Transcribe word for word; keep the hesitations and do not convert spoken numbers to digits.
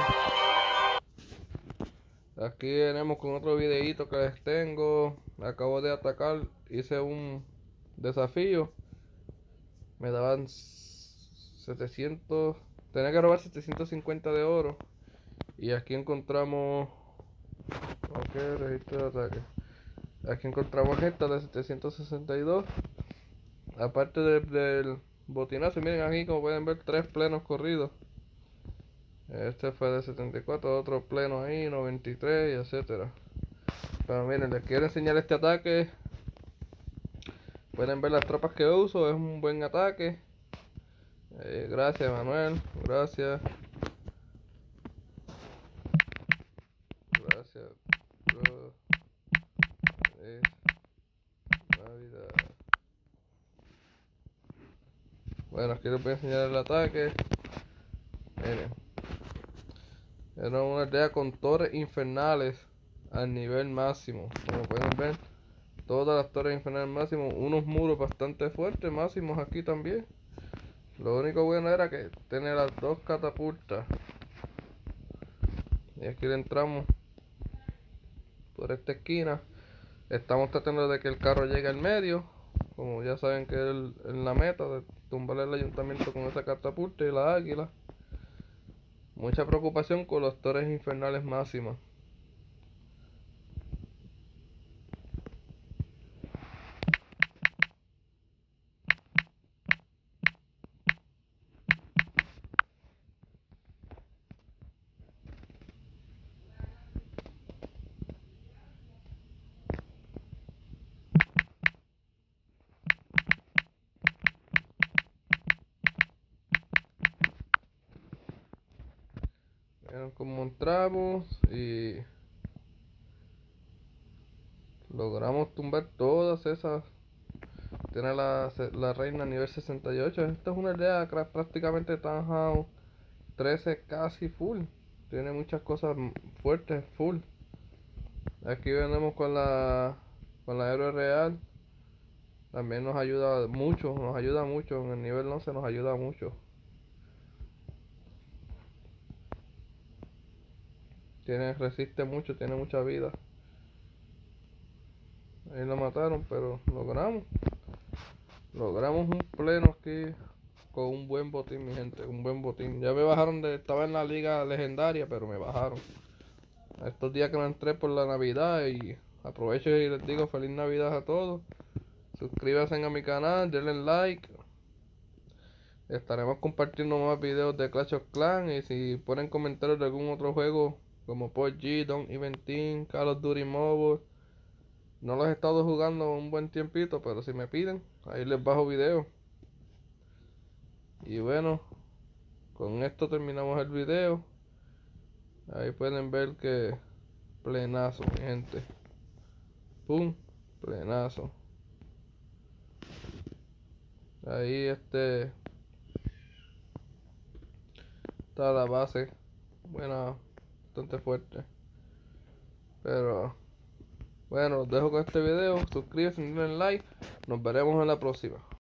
Aquí venimos con otro videito que les tengo. Acabo de atacar, hice un desafío. Me daban setecientos, tenía que robar setecientos cincuenta de oro. Y aquí encontramos, ok, registro de ataque. Aquí encontramos esta de setecientos sesenta y dos. Aparte de, del botinazo, miren aquí como pueden ver tres plenos corridos. Este fue de setenta y cuatro, otro pleno ahí, noventa y tres, y etcétera. Pero miren, les quiero enseñar este ataque. Pueden ver las tropas que uso, es un buen ataque. Eh, gracias Manuel, gracias. Gracias, bro. Es Navidad. Bueno, aquí les voy a enseñar el ataque. Miren. Era una aldea con torres infernales al nivel máximo. Como pueden ver, todas las torres infernales máximo. Unos muros bastante fuertes, máximos aquí también. Lo único bueno era que tenía las dos catapultas. Y aquí le entramos por esta esquina. Estamos tratando de que el carro llegue al medio. Como ya saben que es el, la meta de tumbar el ayuntamiento con esa catapulta y la águila. Mucha preocupación con las torres infernales máximas. Vieron cómo entramos y logramos tumbar todas esas. Tiene la, la reina nivel sesenta y ocho. Esta es una aldea prácticamente Town Hall trece casi full. Tiene muchas cosas fuertes full. Aquí venimos con la con la héroe real. También nos ayuda mucho, nos ayuda mucho. En el nivel once nos ayuda mucho. Tiene, resiste mucho, tiene mucha vida. Ahí lo mataron, pero logramos. Logramos un pleno aquí con un buen botín, mi gente, un buen botín. Ya me bajaron de, estaba en la liga legendaria, pero me bajaron. Estos días que me entré por la Navidad y aprovecho y les digo feliz Navidad a todos. Suscríbanse a mi canal, denle like. Estaremos compartiendo más videos de Clash of Clans y si ponen comentarios de algún otro juego como P U B G, Don't Even Think, Call of Duty Mobile. No los he estado jugando un buen tiempito, pero si me piden, ahí les bajo video. Y bueno, con esto terminamos el video. Ahí pueden ver que plenazo, mi gente. Pum, plenazo. Ahí este está la base. Buena, bastante fuerte. Pero bueno, los dejo con este video. Suscríbanse, denle like. Nos veremos en la próxima.